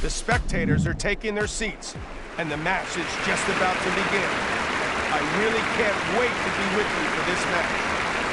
The spectators are taking their seats, and the match is just about to begin. I really can't wait to be with you for this match.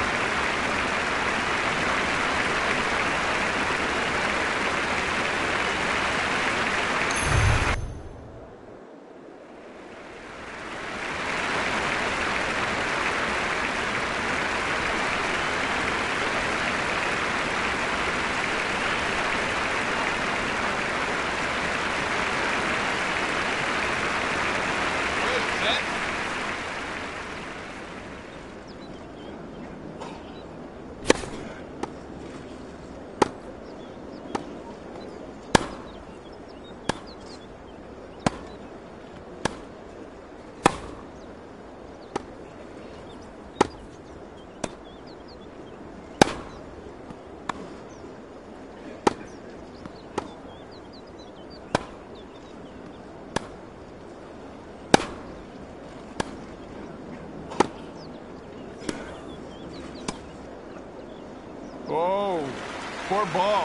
Oh, poor ball.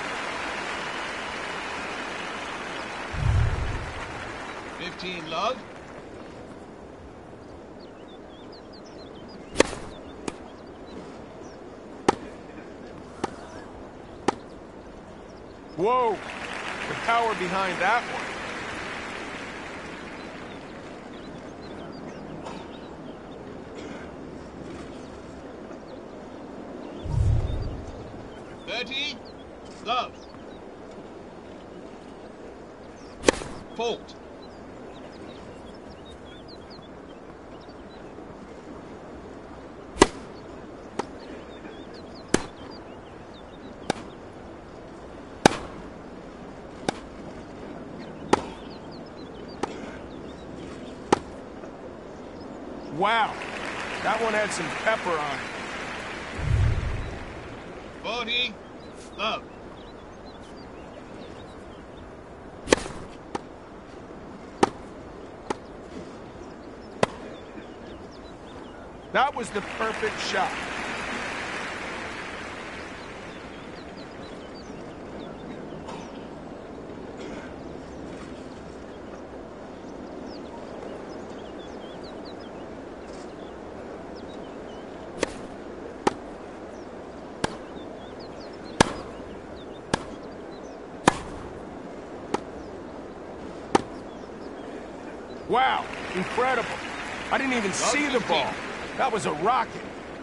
Love. Whoa, the power behind that one. Love. Fault. Wow, that one had some pepper on it. 40. Love. That was the perfect shot. Wow, incredible. I didn't even see the ball. That was a rocket.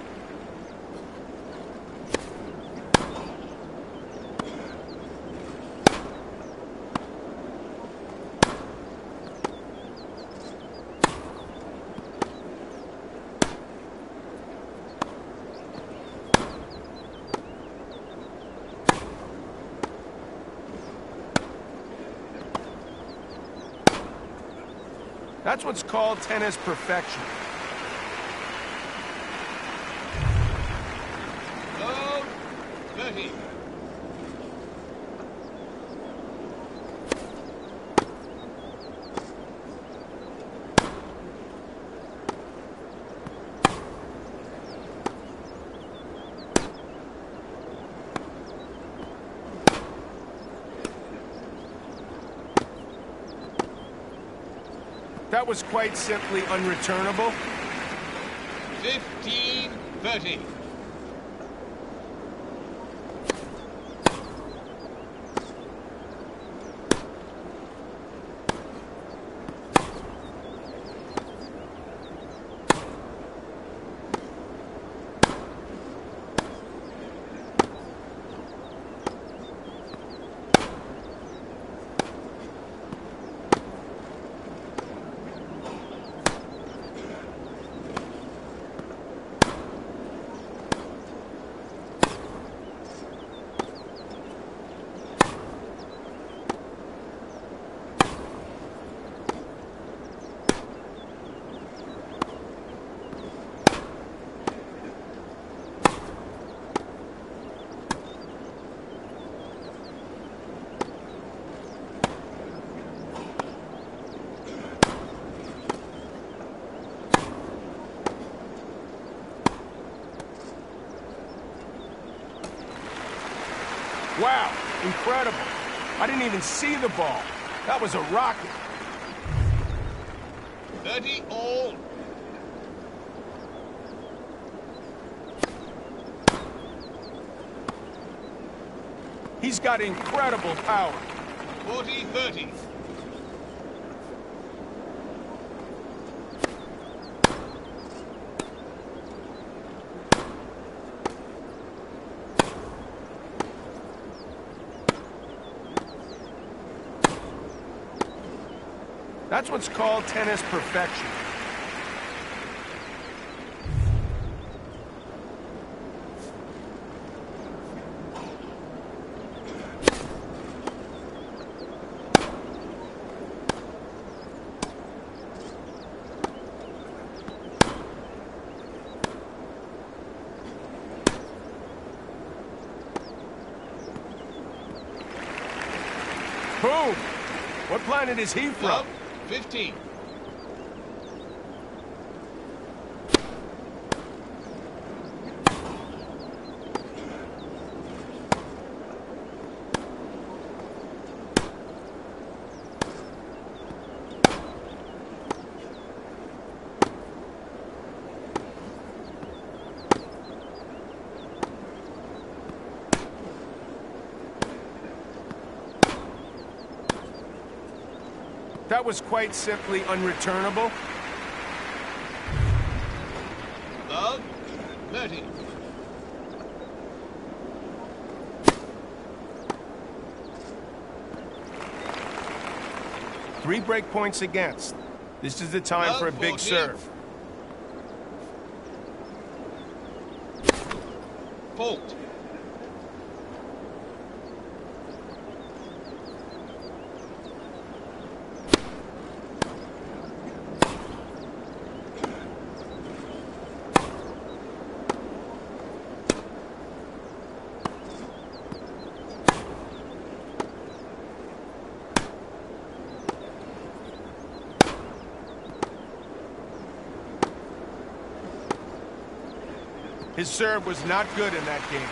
That's what's called tennis perfection. Load. 30. That was quite simply unreturnable. 15-30. Wow, incredible. I didn't even see the ball. That was a rocket. 30 all. He's got incredible power. 40-30. That's what's called tennis perfection. Boom! What planet is he from? Love, 15. That was quite simply unreturnable. Love, 30. Three break points against. This is the time Love, for a big 14. serve. Fault. His serve was not good in that game.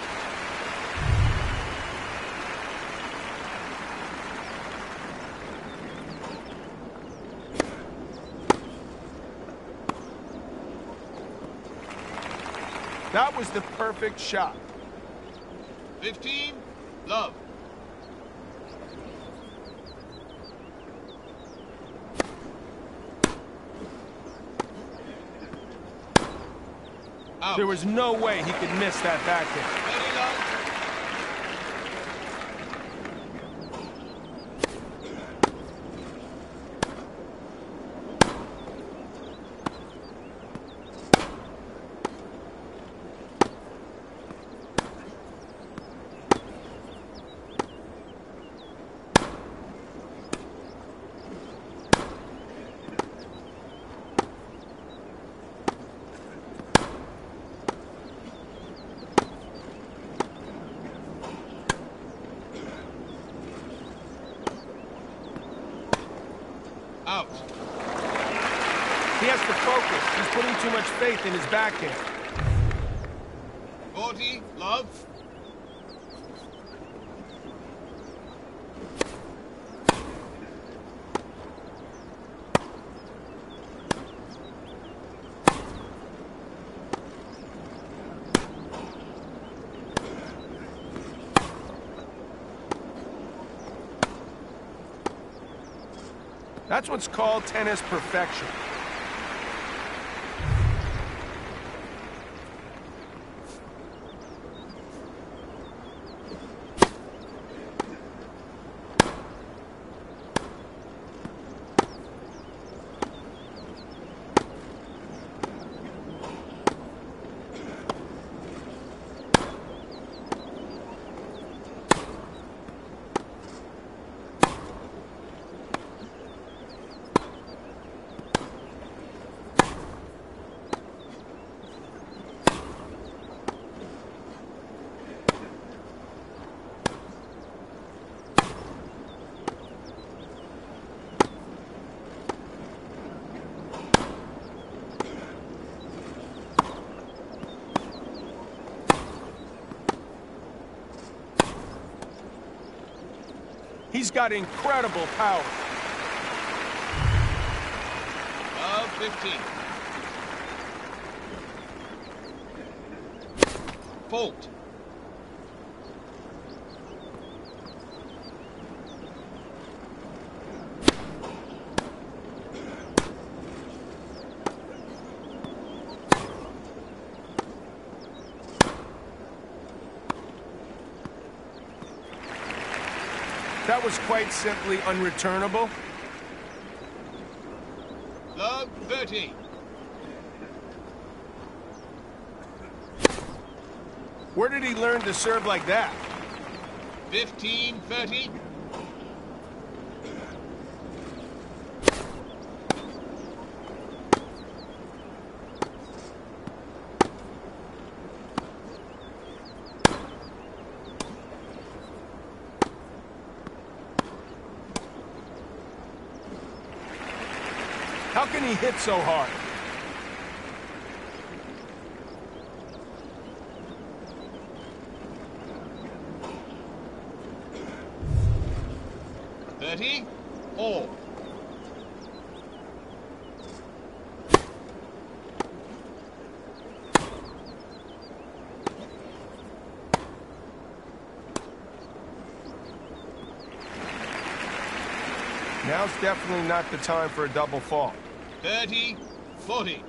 That was the perfect shot. 15, love. Out. There was no way he could miss that backhand. Very love. Out. He has to focus. He's putting too much faith in his backhand. 40, love. That's what's called tennis perfection. He's got incredible power. Love 15. Fault. That was quite simply unreturnable. Love 30. Where did he learn to serve like that? 15, 30. How can he hit so hard? All. Now's definitely not the time for a double fault. 30, 40.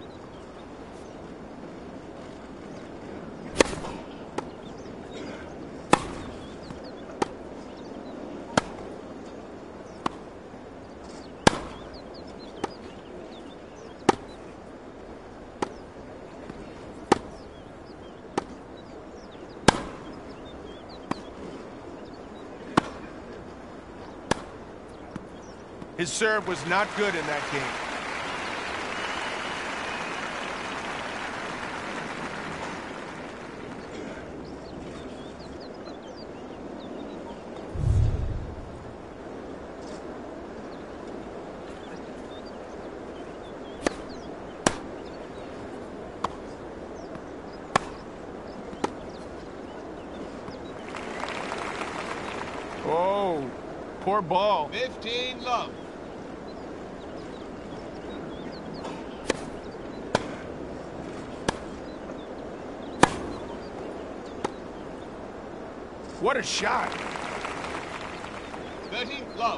His serve was not good in that game. Oh, poor ball. 15, love. What a shot. 30, love.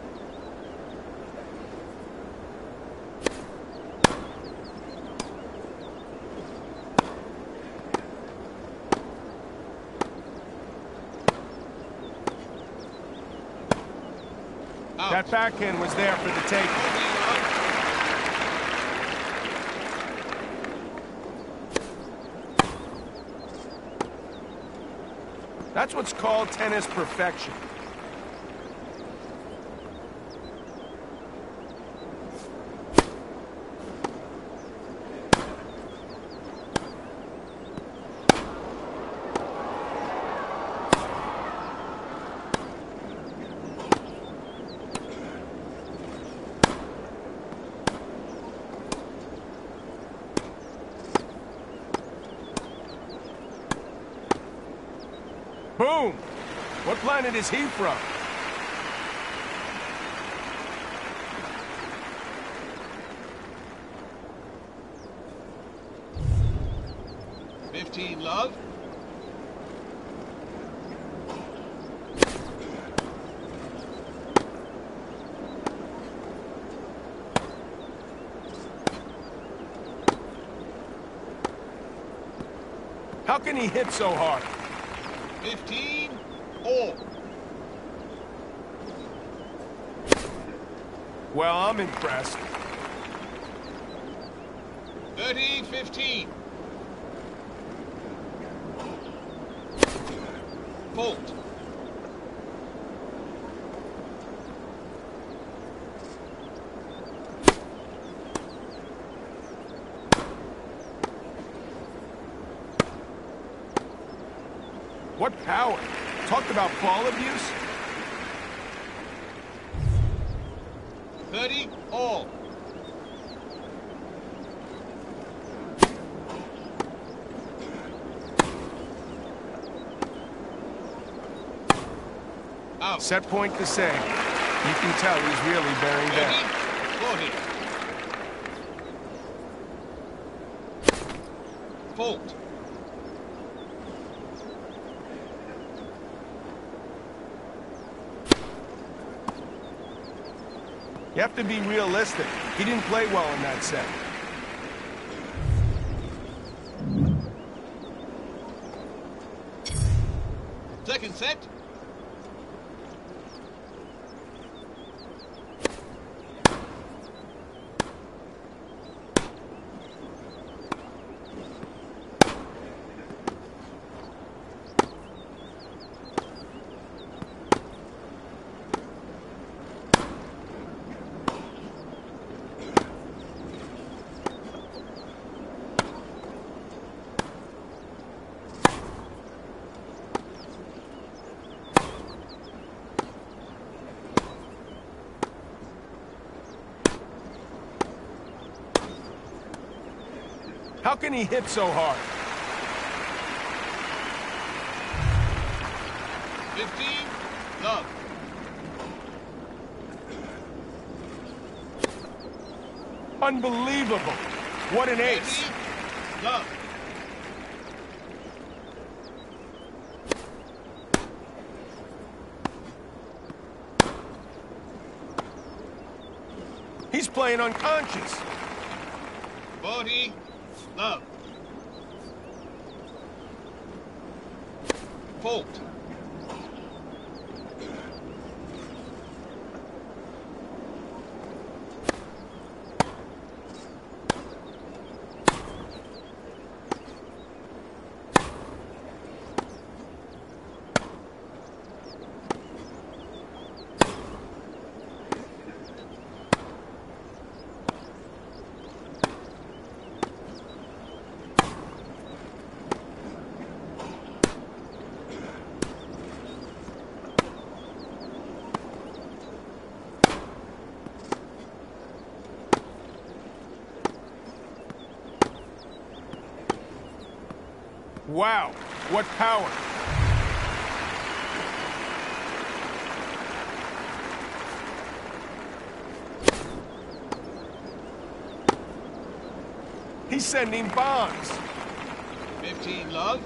Out. That backhand was there for the taking. That's what's called tennis perfection. Boom! What planet is he from? $15, love. How can he hit so hard? 15, all. Well, I'm impressed. 30, 15. Fault. What power? Talked about ball abuse? 30, all. Out. Set point the same. You can tell he's really bearing 30, down. 40. Fault. You have to be realistic. He didn't play well in that set. Second set. How can he hit so hard? 15, love. Unbelievable. What an ace. 20, love. He's playing unconscious. 40, love. Fault. Wow, what power. He's sending bombs. 15, love.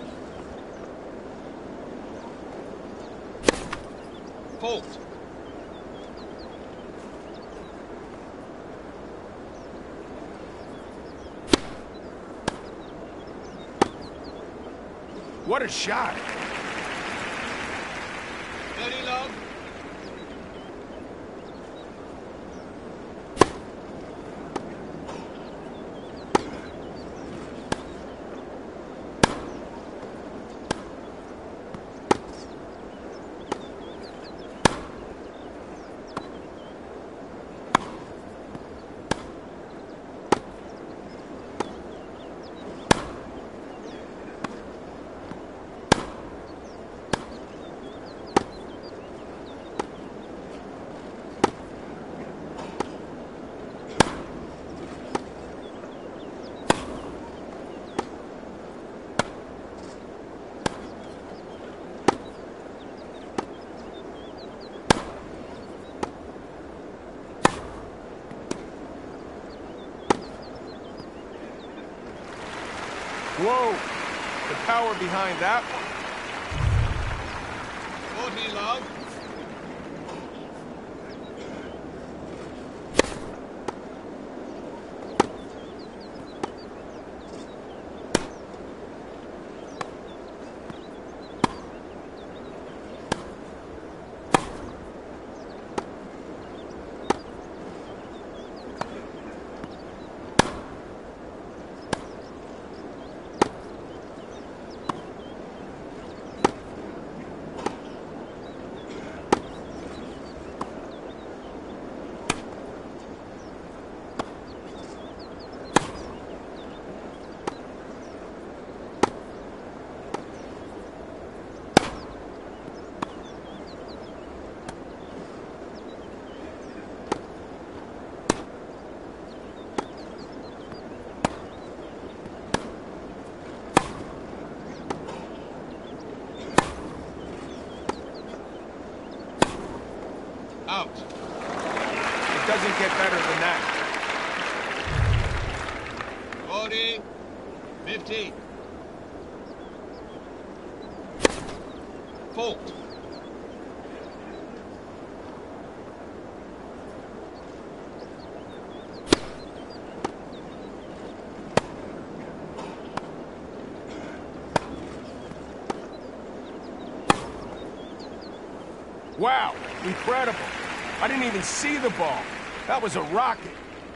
Fault. What a shot. 30, love. Whoa, the power behind that one. 40, love. Out. It doesn't get better than that. 40, 15. Fault. Wow, incredible. I didn't even see the ball. That was a rocket.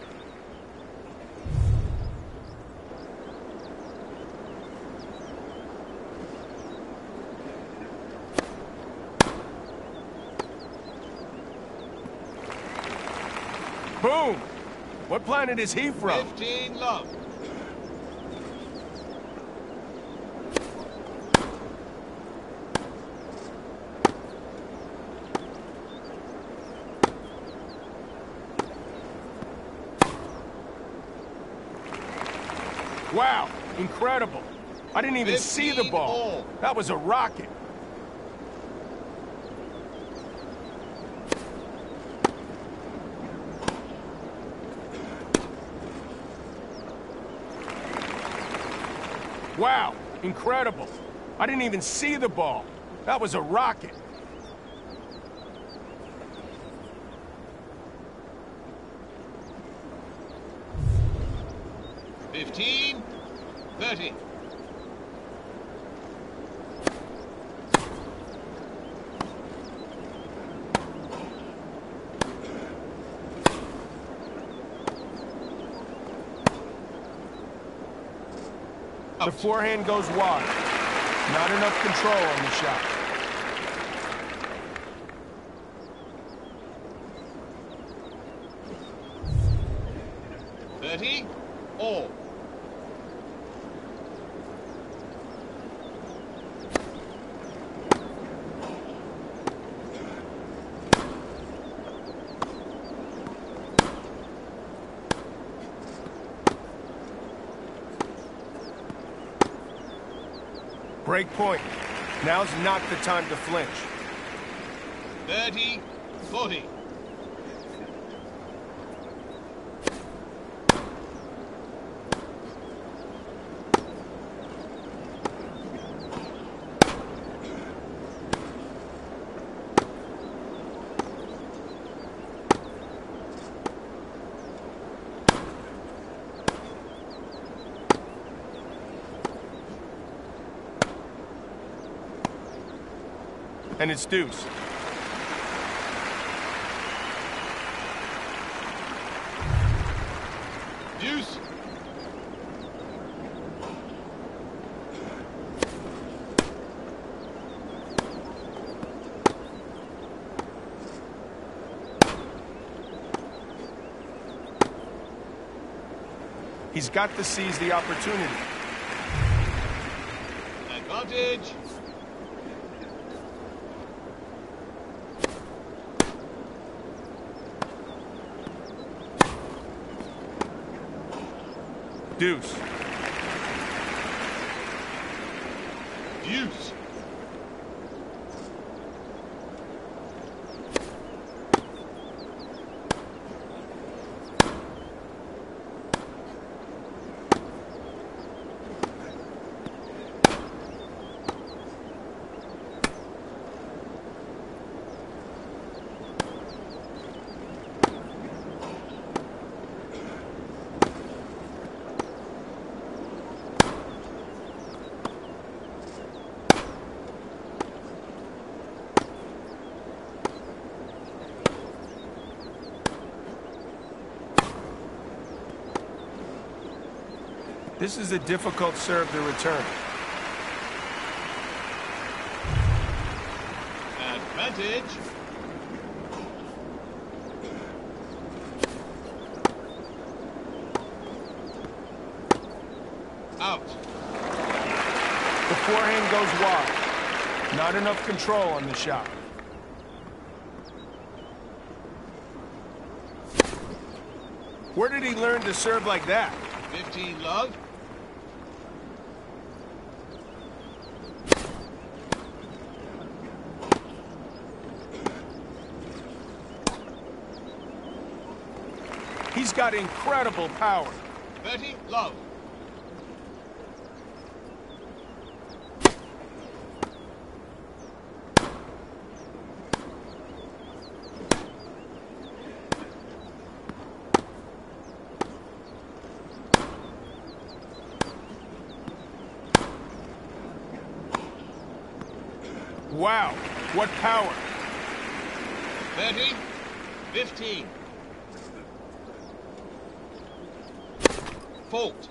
Boom! What planet is he from? 15 love. Wow, incredible. I didn't even see the 15 ball. all. That was a rocket. Wow, incredible. I didn't even see the ball. That was a rocket. Fifteen, 30. The forehand goes wide. Not enough control on the shot. All. Break point. Now's not the time to flinch. 30, 40. And it's deuce. Deuce. He's got to seize the opportunity. Advantage. Deuce. Deuce. This is a difficult serve to return. Advantage. Out. The forehand goes wide. Not enough control on the shot. Where did he learn to serve like that? 15 love. He's got incredible power. 30, love. Wow, what power. 30, 15. Fault.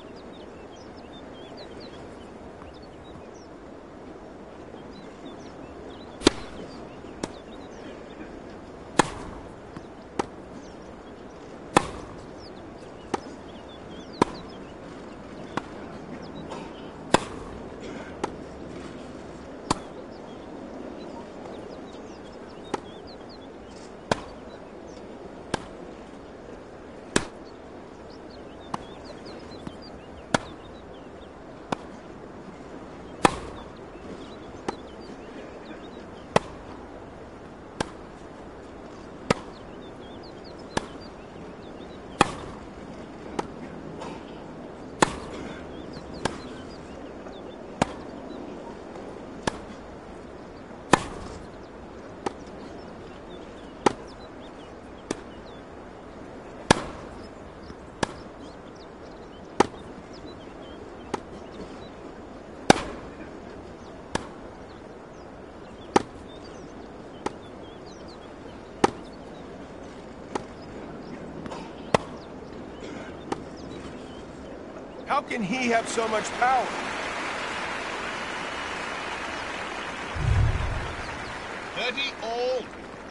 How can he have so much power? All.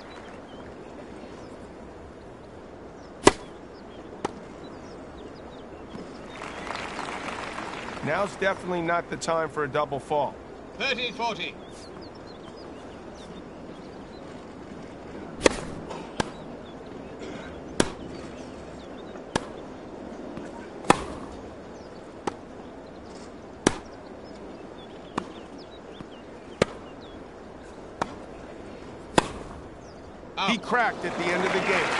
Now's definitely not the time for a double fall. 30, 40. He cracked at the end of the game.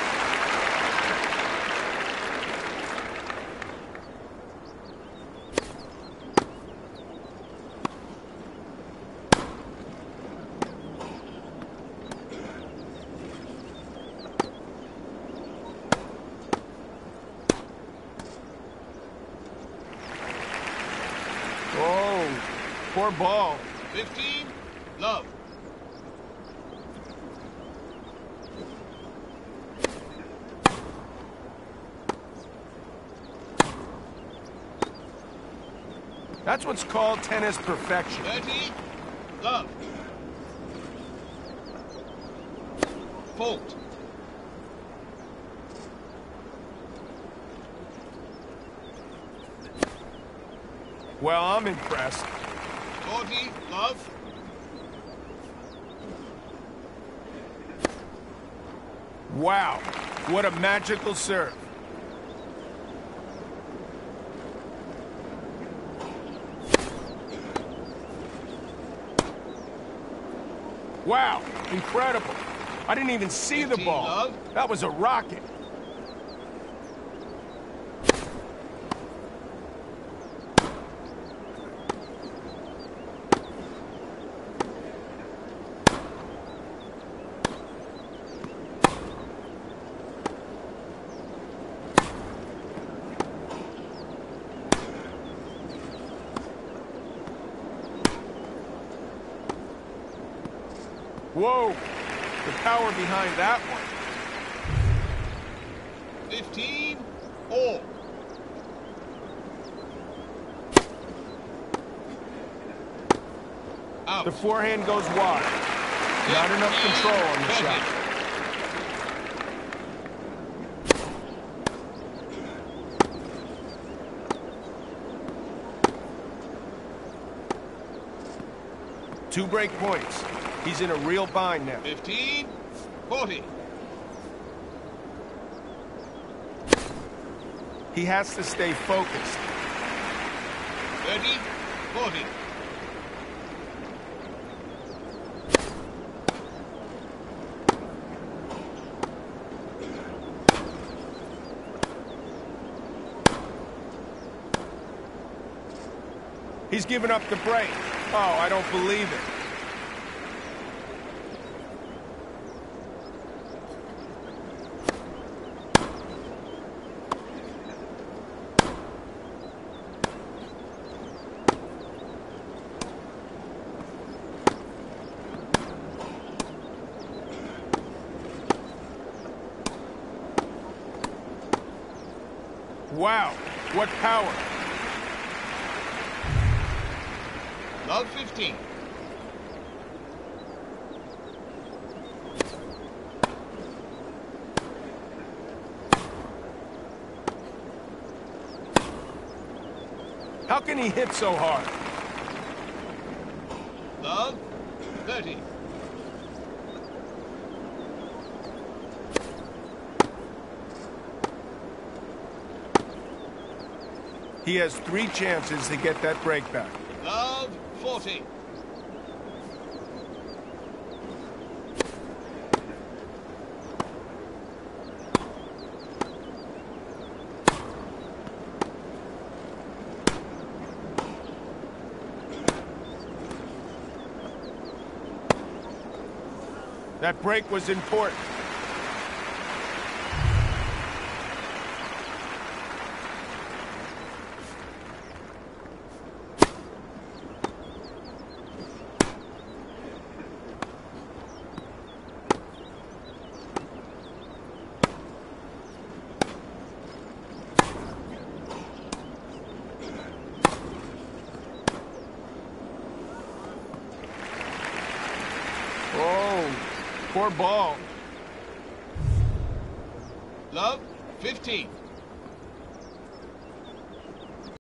Oh, poor ball. 15, love. That's what's called tennis perfection. 30, love. Fault. Well, I'm impressed. 40, love. Wow, what a magical serve. Wow, incredible. I didn't even see the 15, ball. love. That was a rocket. Whoa, the power behind that one. 15, all. Out. The forehand goes wide. Not enough control on the shot. Two break points. He's in a real bind now. 15, 40. He has to stay focused. 30, 40. He's given up the brake. Oh, I don't believe it. Wow, what power. Love 15. How can he hit so hard? Love 30. He has 3 chances to get that brake back. Love 40. That brake was important. Oh, poor ball. Love 15.